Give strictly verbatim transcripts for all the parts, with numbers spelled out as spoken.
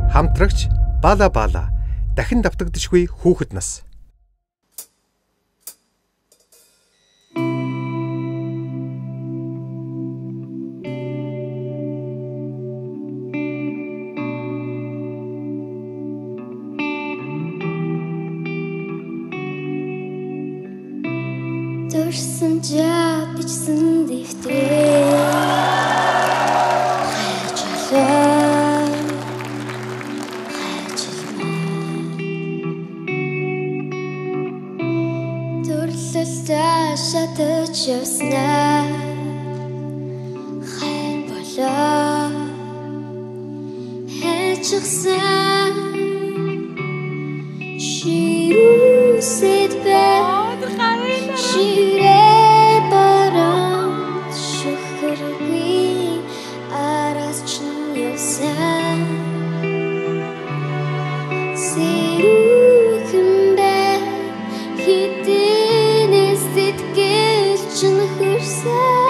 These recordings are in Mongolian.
Хамтрагч Бала Бала дахин давтагдшгүй хүүхэд нас. Дурсан жаа бичсэн дэвтрээ хайчилаа хайчилмаа дурлалтаа шатаж явснаа хайр болоо хайчилсан ширүүсэд бай ширээ баран шөхөргүй араас чин явсан сэрүүхэн бай хитэнэс тэтгэл чин хөрсөн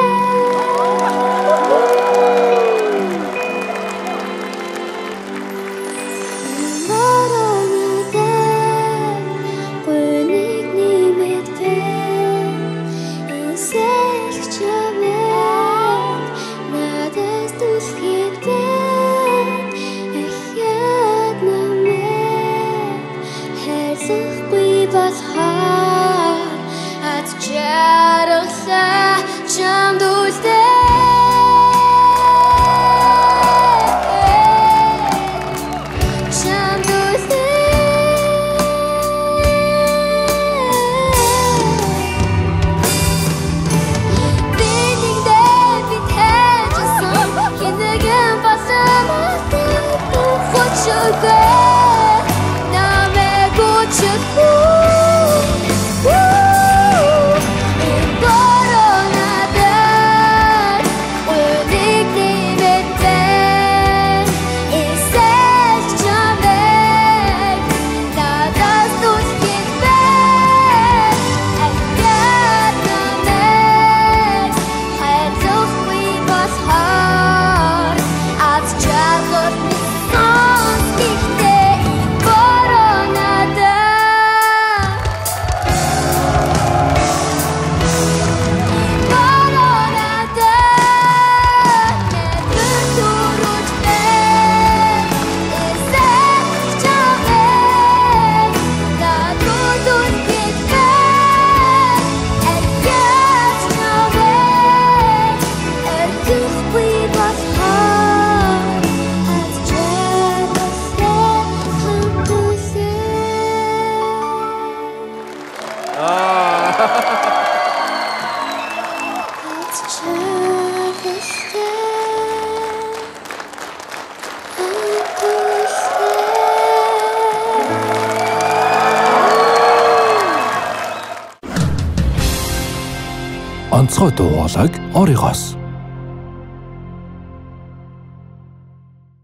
онцгой дуу хоолойг оригоос